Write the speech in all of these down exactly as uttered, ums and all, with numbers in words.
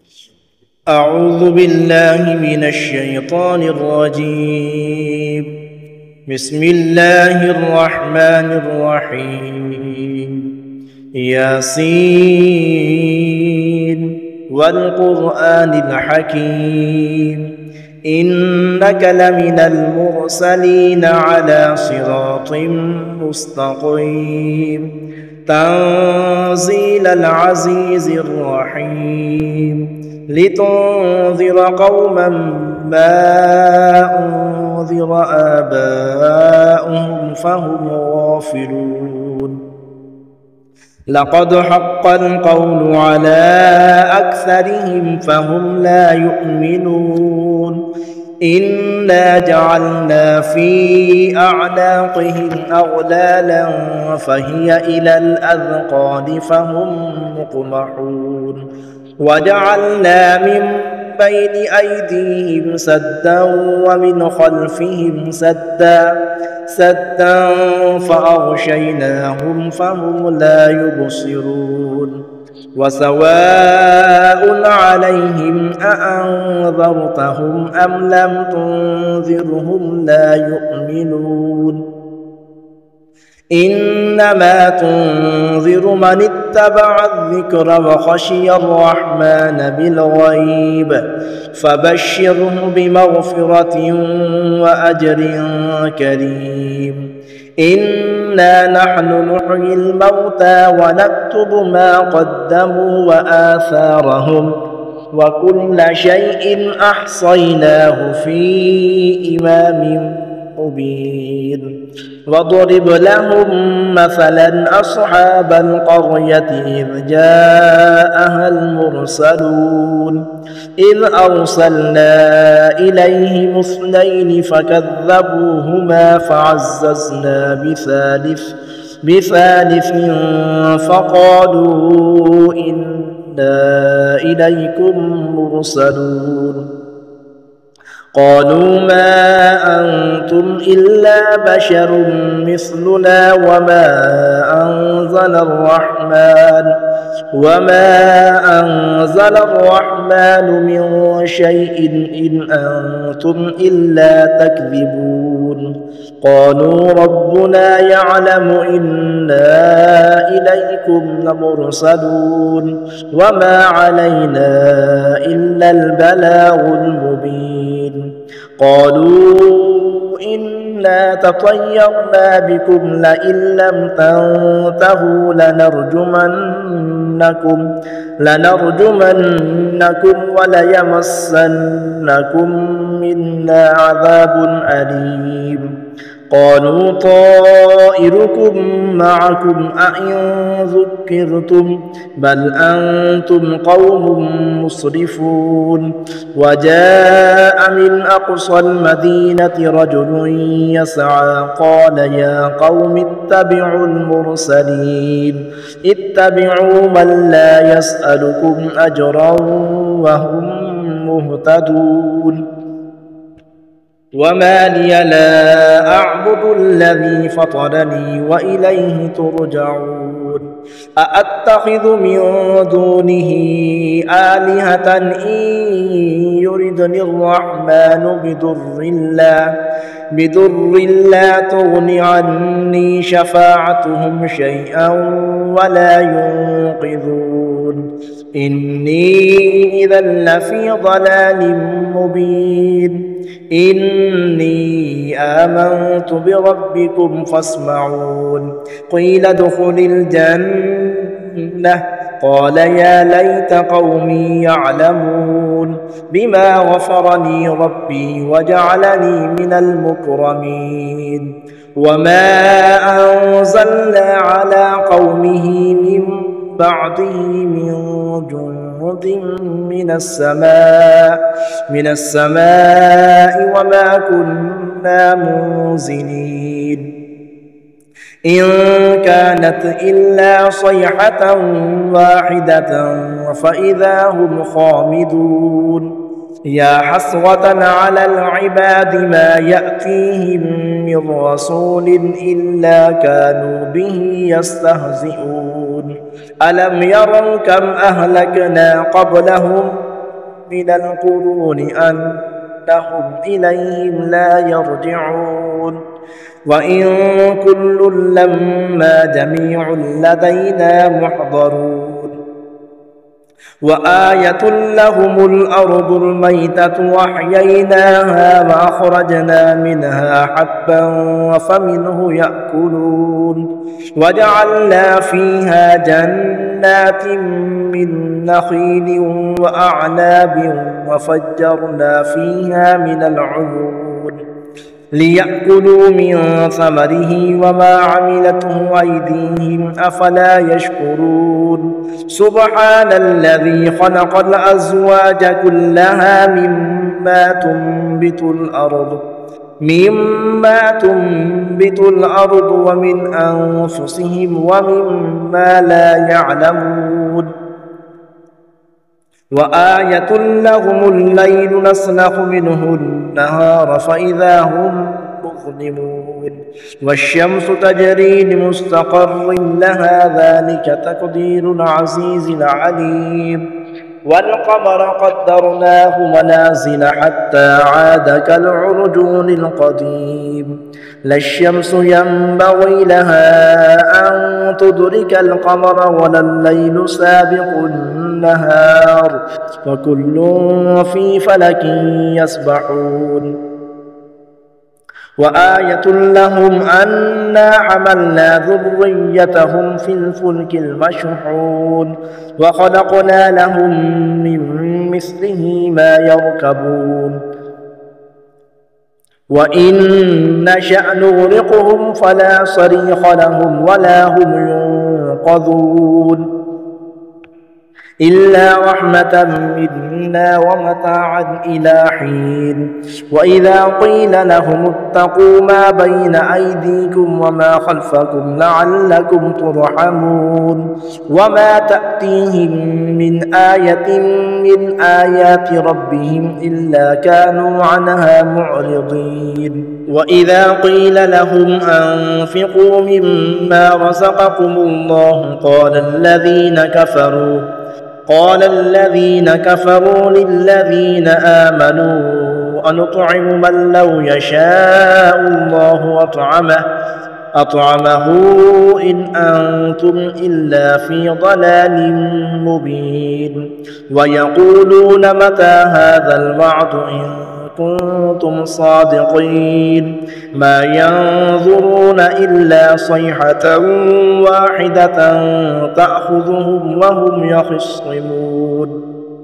أعوذ بالله من الشيطان الرجيم. بسم الله الرحمن الرحيم. ياسين والقرآن الحكيم إنك لمن المرسلين على صراط مستقيم تنزيل العزيز الرحيم لتنذر قوما ما أنذر آباؤهم فهم غافلون. لقد حق القول على أكثرهم فهم لا يؤمنون. إنا جعلنا في أعناقهم أغلالا فهي إلى الأذقان فهم مقمحون. وجعلنا من بين أيديهم سدا ومن خلفهم سدا سدا فأغشيناهم فهم لا يبصرون. وسواء عليهم أأنذرتهم أم لم تنذرهم لا يؤمنون. إنما تنذر من اتبع الذكر وخشي الرحمن بالغيب فبشره بمغفرة وأجر كريم. إنا نحن نحيي الموتى ونكتب ما قدموا وآثارهم وكل شيء أحصيناه في إمام مبين. واضرب لهم مثلا أصحاب القرية إذ جاءها المرسلون إذ أرسلنا إليهم اثنين فكذبوهما فعززنا بثالث بثالث فقالوا إنا إليكم مرسلون. قالوا ما أنتم إلا بشر مثلنا وما أنزل الرحمن وما أنزل الرحمن من شيء إن أنتم إلا تكذبون. قالوا ربنا يعلم إنا إليكم لمرسلون وما علينا إلا البلاغ المبين. قالوا إنا تطيرنا بكم لئن لم تنتهوا لنرجمنكم لنرجمنكم وليمسنكم منا عذاب أليم. قالوا طائركم معكم أئن ذكرتم بل أنتم قوم مسرفون. وجاء من أقصى المدينة رجل يسعى قال يا قوم اتبعوا المرسلين اتبعوا من لا يسألكم أجرا وهم مهتدون. وما لي لا أعبد الذي فطرني وإليه ترجعون. أأتخذ من دونه آلهة إن يردني الرحمن بضر لا بضر لا تغن عني شفاعتهم شيئا ولا ينقذون. إني إذا لفي ضلال مبين. إني آمنت بربكم فاسمعون. قيل ادخل الجنة قال يا ليت قومي يعلمون بما غفرني ربي وجعلني من المكرمين. وما أنزلنا على قومه من بعده من جند من السماء من السماء وما كنا منزلين. إن كانت إلا صيحة واحدة فإذا هم خامدون. يا حسرة على العباد ما يأتيهم من رسول إلا كانوا به يستهزئون. ألم يروا كم أهلكنا قبلهم من القرون أنهم إليهم لا يرجعون وإن كل لما جميع لدينا محضرون وآية لهم الأرض الميتة وأحييناها وأخرجنا منها حبا فمنه يأكلون وجعلنا فيها جنات من نخيل وأعناب وفجرنا فيها من العيون ليأكلوا من ثمره وما عملته أيديهم أفلا يشكرون سبحان الذي خلق الأزواج كلها مما تنبت الأرض مما تنبت الأرض ومن أنفسهم ومما لا يعلمون وآية لهم الليل نسلخ منه النهار فإذا هم مظلمون والشمس تجري لمستقر لها ذلك تقدير العزيز العليم والقمر قدرناه منازل حتى عاد كالعرجون القديم لا الشمس ينبغي لها أن تدرك القمر ولا الليل سابق النهار وكل في فلك يسبحون وآية لهم أنا حملنا ذريتهم في الفلك المشحون وخلقنا لهم من مثله ما يركبون وإن نشأ نغرقهم فلا صريخ لهم ولا هم ينقذون إلا رحمة منا ومتاعا إلى حين وإذا قيل لهم اتقوا ما بين أيديكم وما خلفكم لعلكم ترحمون وما تأتيهم من آية من آيات ربهم إلا كانوا عنها معرضين وإذا قيل لهم أنفقوا مما رزقكم الله قال الذين كفروا قال الذين كفروا للذين آمنوا أنطعم من لو يشاء الله أطعمه أطعمه إن أنتم إلا في ضلال مبين ويقولون متى هذا الوعد إن كنتم صادقين ما ينظرون إلا صيحة واحدة تأخذهم وهم يخصمون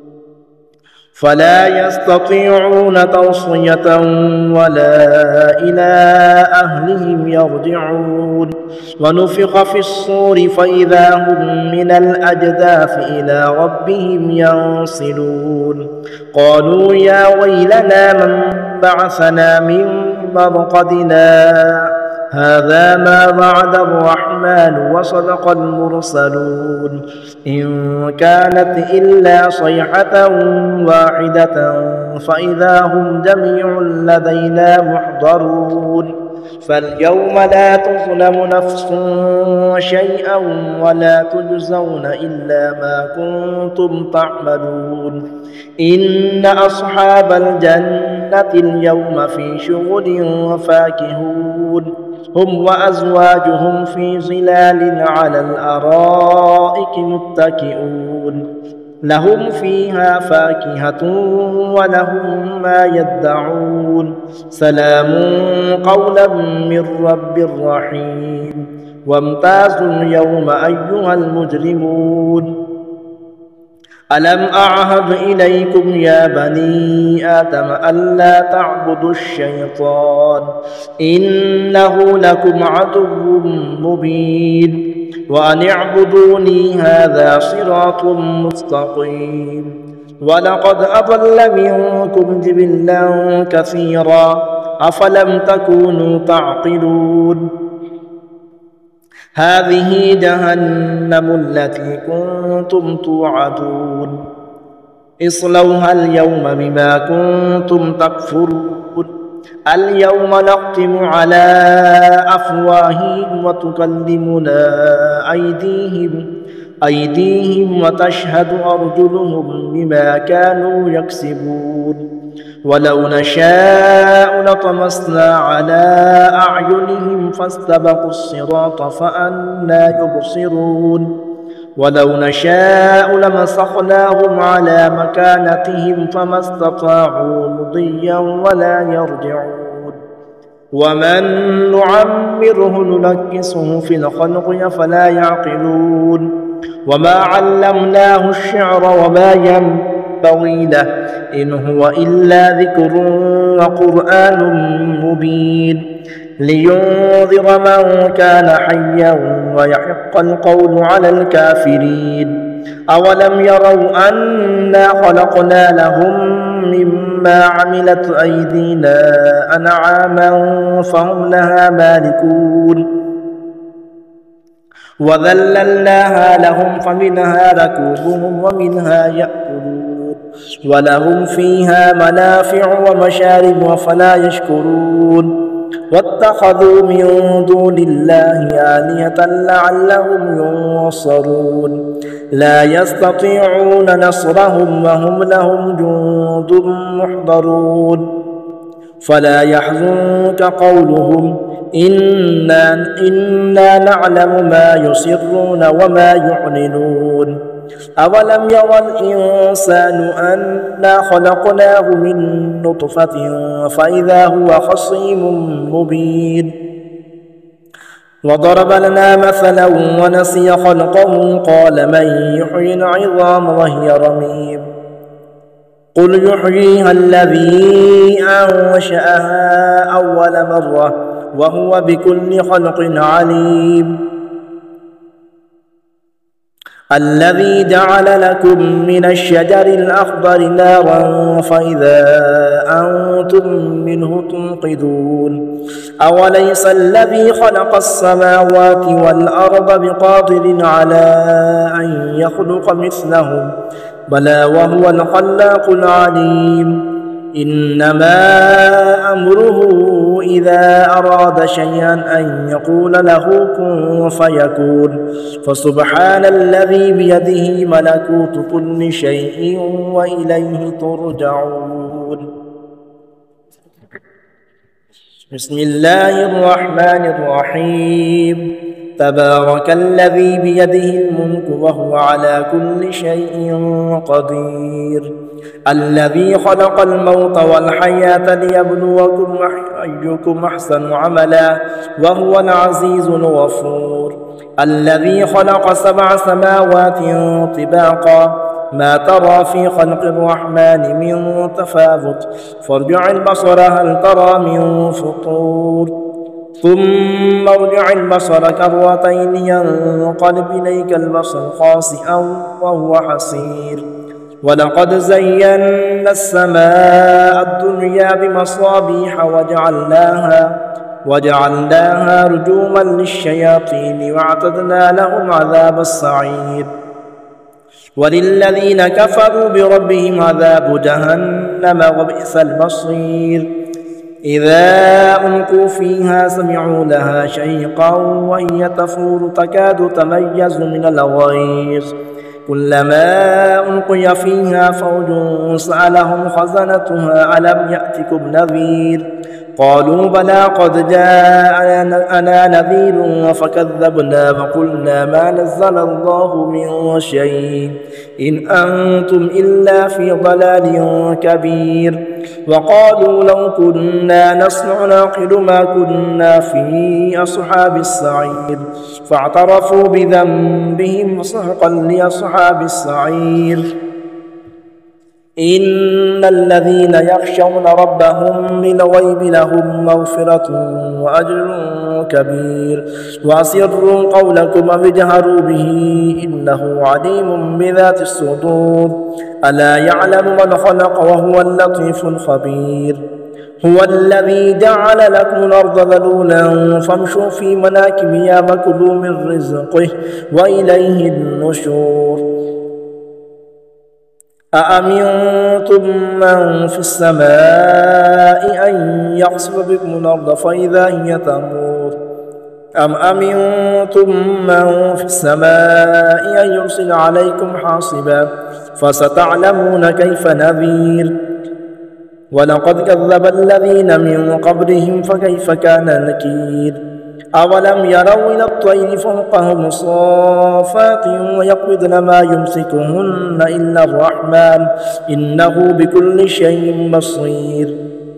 فلا يستطيعون توصية ولا إلى أهلهم يرجعون ونفخ في الصور فإذا هم من الأجداث إلى ربهم ينسلون قالوا يا ويلنا من بعثنا من مرقدنا هذا ما وعد الرحمن وصدق المرسلون إن كانت إلا صيحة واحدة فإذا هم جميع لدينا محضرون فاليوم لا تظلم نفس شيئا ولا تجزون إلا ما كنتم تعملون إن أصحاب الجنة اليوم في شغل وفاكهون هم وأزواجهم في ظلال على الأرائك متكئون لهم فيها فاكهة ولهم ما يدعون سلام قولا من رب رحيم وامتازوا اليوم أيها المجرمون ألم أعهد إليكم يا بني آدم ألا تعبدوا الشيطان إنه لكم عدو مبين وأن اعبدوني هذا صراط مستقيم ولقد أضل منكم جبلا كثيرا أفلم تكونوا تعقلون هذه جهنم التي كنتم توعدون اصلوها اليوم بما كنتم تكفرون اليوم نختم على أفواههم وتكلمنا أيديهم أيديهم وتشهد أرجلهم بما كانوا يكسبون ولو نشاء لطمسنا على أعينهم فاستبقوا الصراط فأنى يبصرون ولو نشاء لمسخناهم على مكانتهم فما استطاعوا مضيا ولا يرجعون ومن نعمره ننكسه في الخلق أفلا يعقلون وما علمناه الشعر وما ينبغي له إن هو إلا ذكر وقرآن مبين لينذر من كان حيا ويحق القول على الكافرين أولم يروا أنا خلقنا لهم مما عملت أيدينا أنعاما فهم لها مالكون وذللناها لهم فمنها ركوبهم ومنها يأكلون ولهم فيها منافع ومشارب أفلا يشكرون واتخذوا من دون الله آلهة لعلهم ينصرون لا يستطيعون نصرهم وهم لهم جند محضرون فلا يحزنك قولهم إنا, إنا نعلم ما يسرون وما يعلنون أولم يرى الإنسان أنا خلقناه من نطفة فإذا هو خصيم مبين وضرب لنا مثلا ونسي خلقه قال من يحيي العظام وهي رميم قل يحييها الذي أنشأها أول مرة وهو بكل خلق عليم الذي جعل لكم من الشجر الأخضر نارا فإذا أنتم منه توقدون أوليس الذي خلق السماوات والأرض بقادر على أن يخلق مثلهم بلى وهو الخلاق العليم إنما أمره إذا أراد شيئا أن يقول له كن فيكون فسبحان الذي بيده ملكوت كل شيء وإليه ترجعون بسم الله الرحمن الرحيم تبارك الذي بيده الملك وهو على كل شيء قدير الذي خلق الموت والحياة ليبلوكم أيكم أحسن عملا وهو العزيز الغفور الذي خلق سبع سماوات طباقا ما ترى في خلق الرحمن من تفاوت فارجع البصر هل ترى من فطور ثم ارجع البصر كرتين ينقلب إليك البصر خاسئا وهو حسير ولقد زينا السماء الدنيا بمصابيح وجعلناها وجعلناها رجوما للشياطين واعتدنا لهم عذاب السعير وللذين كفروا بربهم عذاب جهنم وبئس المصير إذا ألقوا فيها سمعوا لها شيقا وهي تفور تكاد تميز من الغيظ كلما ألقي فيها فوج سألهم خزنتها ألم يأتكم نذير قالوا بلى قد جاءنا نذير فكذبنا وقلنا ما نزل الله من شيء إن أنتم إلا في ضلال كبير وقالوا لو كنا نسمع نعقل ما كنا في أصحاب السعير فاعترفوا بذنبهم فسحقا لأصحاب السعير إن الذين يخشون ربهم بالغيب لهم مغفرة وأجر كبير وأسروا قولكم أو اجهروا به إنه عليم بذات الصدور ألا يعلم من خلق وهو اللطيف الخبير هو الذي جعل لكم الأرض ذلولا فامشوا في مناكبها وكلوا من رزقه وإليه النشور أأمنتم من في السماء أن يخسف بكم الأرض فإذا هي تمور أم أمنتم من في السماء أن يرسل عليكم حاصبا فستعلمون كيف نذير ولقد كذب الذين من قبلهم فكيف كان نكير أولم يروا إلى الطير فوقهم صافات ويقبضن ما يمسكهن إلا الرحمن إنه بكل شيء بصير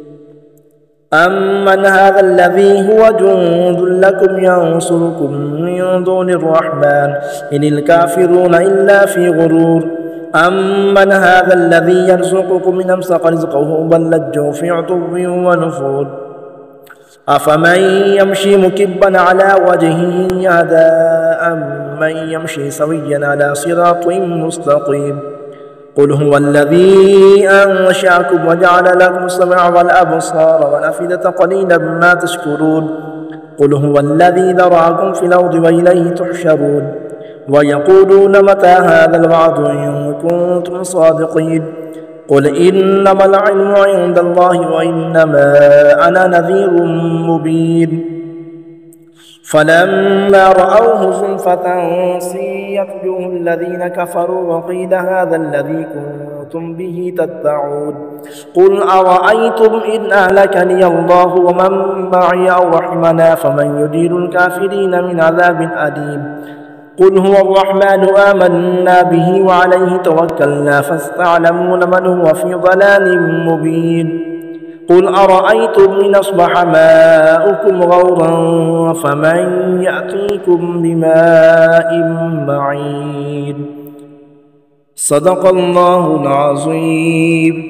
أمن هذا الذي هو جند لكم ينصركم من دون الرحمن إن الكافرون إلا في غرور أمن هذا الذي يرزقكم إن أمسك رزقه بل لجوا في عتو ونفور أفمن يمشي مكبا على وجهه يهدى أمن يمشي سويا على صراط مستقيم قل هو الذي أنشأكم وجعل لكم السمع والأبصار والأفئدة قليلا ما تشكرون قل هو الذي ذرأكم في الأرض وإليه تحشرون ويقولون متى هذا الوعد إن كنتم صادقين قل إنما العلم عند الله وإنما أنا نذير مبين فلما رأوه زلفة سيئت وجوه الذين كفروا وقيل هذا الذي كنتم به تدعون قل أرأيتم إن أهلكني الله ومن معي أو رحمنا فمن يجير الكافرين من عذاب أليم قل هو الرحمن آمنا به وعليه توكلنا فستعلمون من هو في ضلال مبين قل أرأيتم إن أصبح ماؤكم غورا فمن يأتيكم بماء معين صدق الله العظيم.